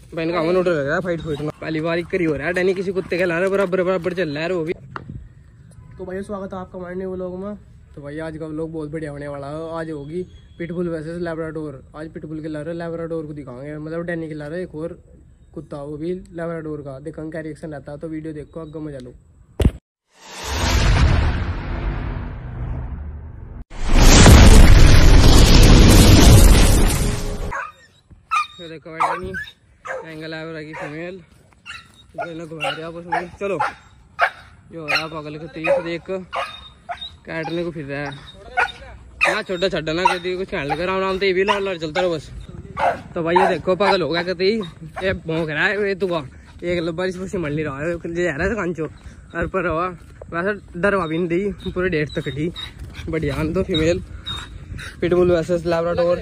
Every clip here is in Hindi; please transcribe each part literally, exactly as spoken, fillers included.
भाई इनका अमन उड़ लग रहा है फाइट फाइट में, पहली बार एक करी हो रहा है। डैनी किसी कुत्ते के ला रहे बराबर बराबर चल रहा है वो भी। तो भैया स्वागत है आपका हमारे व्लॉग में। तो भैया आज का व्लॉग बहुत बढ़िया होने वाला है। आज होगी पिटबुल वर्सेस लैब्राडोर। आज पिटबुल के ला रहे लैब्राडोर को दिखाएंगे, मतलब डैनी के ला रहे एक और कुत्ता वो भी लैब्राडोर का। देखेंगे क्या रिएक्शन रहता है, तो वीडियो देखो आगे मजा लो। तो देखो डैनी एंगल लैब्रा की फीमेल घुमा रहे आप। चलो जो हो रहा पागल को तेज देख काटने को फिर रहा है ना, छोटा छड्डा ना कहती कुछ कहने लगा राम राम तो ये भी लाल लाल चलता रहो बस। तो भाई ये देखो पागल हो गया कहती ये भौंक रहा है तू का एक लब्बा इस मल नहीं रहा है जा रहा है कांचो हर पर रहा। वैसे डरवा भी नहीं दी पूरे डेढ़ तक कटी बढ़िया। तो फीमेल पिटबुल वर्सेस लैब्राडोर।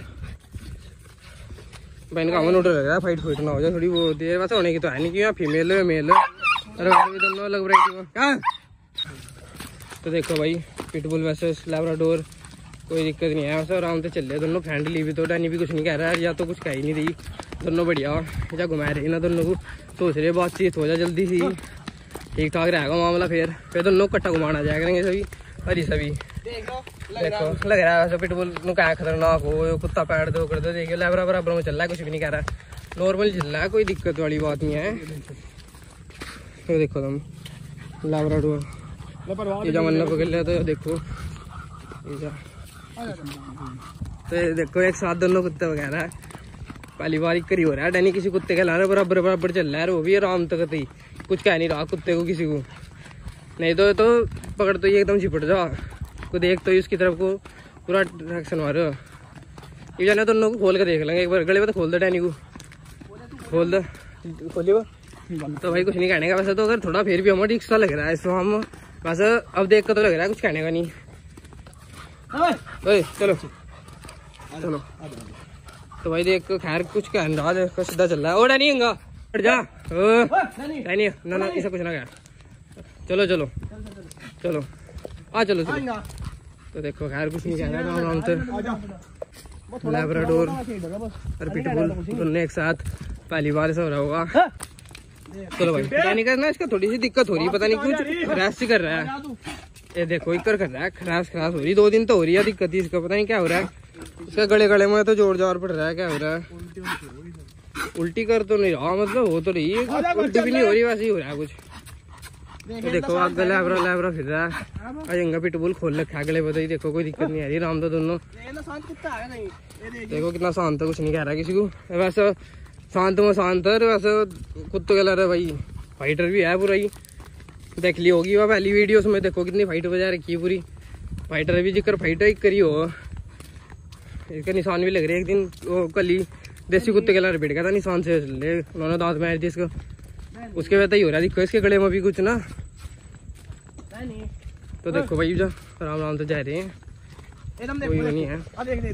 भाई इनका अमन उड़ लग रहा है फाइट फाइट ना हो जाए थोड़ी वो होती है। वैसे होने की तो है नहीं कि फीमेल है मेल अरे दोनों अलग वैरायटी में क्या। तो देखो भाई पिटबुल वर्सेस लैब्राडोर कोई दिक्कत नहीं है, वैसे आराम से चल रहे दोनों फ्रेंडली भी। तो डैनी भी कुछ नहीं कह रहा है या तो कुछ कह ही नहीं रही, दोनों बढ़िया या घुमा रही ना। दोनों को सोच रहे बातचीत हो जाए जल्दी सी ठीक ठाक रहेगा मामला। फिर फिर दोनों कट्टा घुमाना जाया करेंगे सभी और ये सभी। देखो लग रहा है वैसे पिटबुल क्या खतरनाक हो कुत्ता पैर दो कर दो। देखिए लैब्रा बराबर में चल रहा है, कुछ भी नहीं कह रहा है, नॉर्मल चल रहा है, कोई दिक्कत वाली बात नहीं है। तो देखो तुम लैब्राडोर ये जमाना पकड़ लिया तो देखो तो देखो एक साथ दोनों कुत्ते वगैरह पहली बार एक करी हो रहा है। डैनी किसी कुत्ते के ला रहे बराबर बराबर चल रहा है वो भी आराम तक ही कुछ कह नहीं रहा कुत्ते को किसी को। नहीं तो तो पकड़ तो ये एकदम चिपट जा को देख तो उसकी तरफ को पूरा रिएक्शन मारो। ये जाने दोनों को खोल के देख लेंगे एक बार गले में। तो खोल दो डैनी को खोल दो खोली वो। तो भाई कुछ नहीं कहने का वैसे तो, अगर थोड़ा फिर भी हमें रिक्स लग रहा है इसमें हम वैसे अब देख कर तो लग रहा है कुछ कहने का नहीं। ओए चलो चलो तो भाई देख खैर कुछ कह रहा है सीधा चल रहा है। ओ डैनी हंगा हट जा डैनी ना ना ऐसा कुछ ना कह। चलो चलो चलो आ चलो चलो। तो देखो खैर कुछ नहीं कह रहा है आराम से। लैब्राडोर और पिटबुल दोनों एक साथ पहली बार ऐसा हो रहा होगा। चलो भाई डैनी का ना इसका थोड़ी सी दिक्कत हो रही है, पता नहीं कुछ खराश सी कर रहा है। ये देखो इकर कर रहा है खराश खराश हो रही, दो दिन तो हो रही है दिक्कत ही इसका, पता नहीं क्या हो रहा है इसका। गले गले में तो जोर जोर पड़ रहा है, क्या हो रहा है उल्टी कर तो नहीं रहा, मतलब हो तो रही है उल्टी भी नहीं हो रही वैसे ही हो रहा है कुछ। तो देखो आगे लैब्रा लैब्रा फिर रहा है अजंगा पिटबुल खोल रखा है गले बताइए। देखो कोई दिक्कत नहीं आ रही राम तो दोनों देखो कितना शांत है, कुछ नहीं कह रहा किसी को। वैसे शांत में शांत है, वैसे कुत्ते कलर है भाई फाइटर भी है पूरा ही। देख ली होगी वह पहली वीडियोस में, देखो कितनी फाइट बजा रखी है पूरी। फाइटर भी जिक्र फाइटर ही करी हो, इसका निशान भी लग रहे। एक दिन वो कल ही देसी कुत्ते के लारे बैठ गया था निशान से, उन्होंने दांत मार दिए इसको, उसके वजह ही हो रहा है। देखो इसके गले में भी कुछ ना। तो देखो भाई जो आराम आराम से जा रहे हैं कोई नहीं है।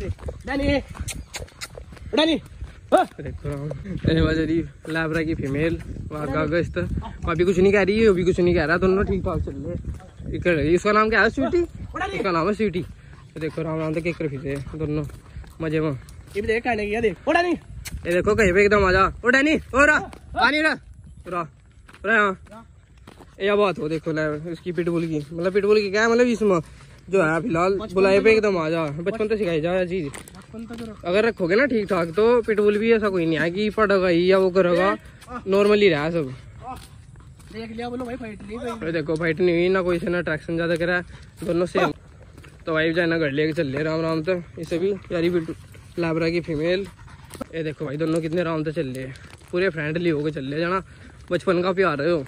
देखो लैब्रा की फीमेल अगस्त अभी कुछ नहीं कह रही है, अभी कुछ नहीं कह रहा, दोनों ठीक ठाक चल रहे। इसका नाम क्या है स्वीटी, इसका नाम है स्वीटी। तो देखो राम राम तक केकर फिरे दोनों मजे में। ये देख कहने की देख ओ डैनी, ये देखो कहीं पे एकदम आजा ओ डैनी ओ रा पानी रा रा रा ये बात हो। देखो उसकी पिटबुल की, मतलब पिटबुल की क्या है, मतलब इसमें जो है फिलहाल बुलाए पे एकदम आ जा। बचपन तो सिखाई जा चीज, अगर रखोगे ना ठीक ठाक तो पिटबुल भी ऐसा कोई नहीं है कि पड़ेगा ही या वो करेगा, नॉर्मली रहा सब। देख लिया बोलो भाई फाइट नहीं, देखो फाइट नहीं हुई ना, कोई से ना अट्रैक्शन ज्यादा करा है, दोनों सेम। तो भाई जाना घर लेके चल रहे राम राम तो इसे भी यारी लैब्रा की फीमेल। ये देखो भाई दोनों कितने आराम से चल रहे हैं, पूरे फ्रेंडली होके चल रहे जाना, बचपन का प्यार है हो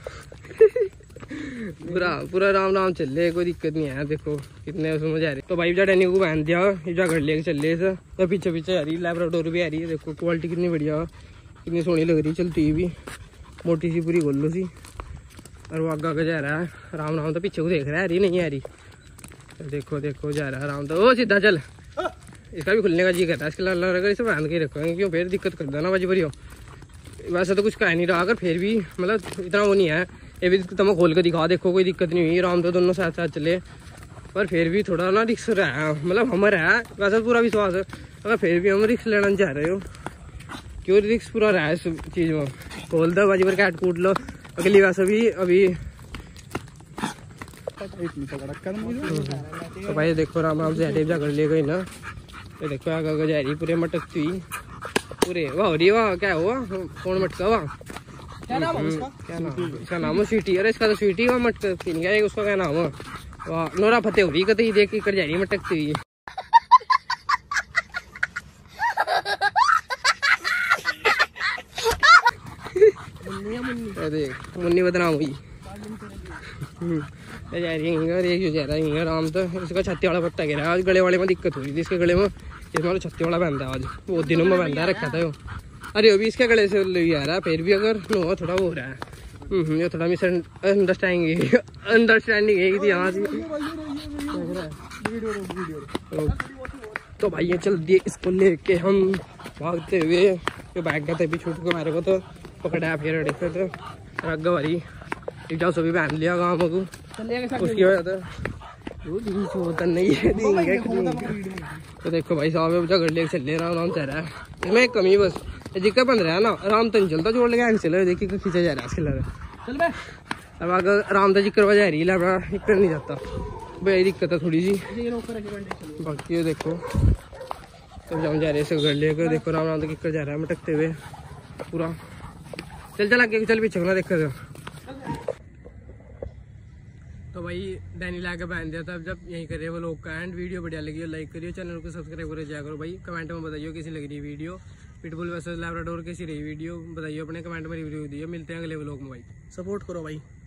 पूरा पूरा राम राम चल रहे, कोई दिक्कत नहीं है। देखो कितने उसमें जा रहे। तो भाई जा डैनी को बहन दिया जा घर लेके चल रहे, तो पीछे पीछे आ रही लैब्राडोर भी आ रही है। देखो क्वालिटी कितनी बढ़िया, कितनी सोहनी लग रही चलती भी, मोटी सी पूरी गोल्लो सी। और वो आगे आगे जा रहा है राम राम, तो पीछे को देख रहा है, रही नहीं आ रही। तो देखो देखो जा रहा है राम, तो ओ सीधा चल। इसका भी खुलने का जी करता है, इसके अगर इसे बांध के रखोगे क्यों फिर दिक्कत कर देना बाजी भरी हो। वैसे तो कुछ कह नहीं रहा, अगर फिर भी मतलब इतना वो नहीं है। ये भी तुम खोल के दिखा, देखो कोई दिक्कत नहीं हुई, आराम तो दोनों साथ साथ चले। पर फिर भी थोड़ा ना रिक्स रहा है, मतलब हमारा है वैसे पूरा विश्वास है, अगर फिर भी हम रिक्स लेना चाह रहे हो क्यों रिक्स पूरा रहा है इस चीज में। खोल दो बाजी पर कैट कूट लो अगली बार से भी अभी। तो भाई देखो राम राम से टेप जाकर ले गई ना। ये देखो आगे जा रही पूरे मटकती हुई पूरे। वाह हो रही वाह क्या हुआ कौन मटका हुआ क्या नाम है उसका? क्या नाम इसका नाम है स्वीटी। अरे इसका तो स्वीटी हुआ मटकती नहीं है उसका क्या नाम है? वाह नोरा फतेह हो रही कतई देख कर जा रही मटकती हुई। देख मुन्नी बदनाम हुई जा रही है जा रहा है आराम तो। इसका छत्ती वाला पट्टा गिरा आज गले वाले में दिक्कत हुई थी इसके गले में। इसमें छत्ती वाला बंदा आज बहुत दिनों में बंदा रखा था वो। अरे वो भी इसके गले से ले आ रहा है फिर भी अगर नो थोड़ा वो हो रहा है। ये थोड़ा मिस अंडरस्टैंडिंग अंडरस्टैंडिंग है थी यहाँ से। तो भाई ये चल दिए इसको लेके हम भागते हुए। जो बैग गए थे अभी छूट को मेरे को तो पकड़ा फिर देखते थे रग भरी एक जाओ सभी पहन लिया गाँव को उसकी वजह से नहीं है। तो देखो भाई साहब झगड़ ले चल रहे आराम चल रहा है। इसमें एक कमी बस दिक्कत बन रहा है ना आराम तो नहीं चलता जोड़ लगा चल देखिए खींचा जा रहा है इसके लगा। अब अगर आराम तो जिक्र वजह रही लगा एक नहीं जाता भाई दिक्कत है थोड़ी सी। बाकी ये देखो तब जाऊँ जा रहे हैं घर लेकर। देखो राम राम तो किक्कर जा रहा है मटकते हुए पूरा। चल चल आगे चल पीछे ना देखा। तो भाई डैनी ला के पहन दिया था। अब जब यहीं करे वो लोग का एंड वीडियो बढ़िया लगी हो लाइक करिए चैनल को सब्सक्राइब कर जाया करो भाई। कमेंट में बताइए कैसी लग रही है वीडियो। पिटबुल वर्सेस लैब्राडोर कैसी रही वीडियो बताइए अपने कमेंट में रिव्यू दिए। मिलते हैं अगले व्लॉग में भाई। सपोर्ट करो भाई।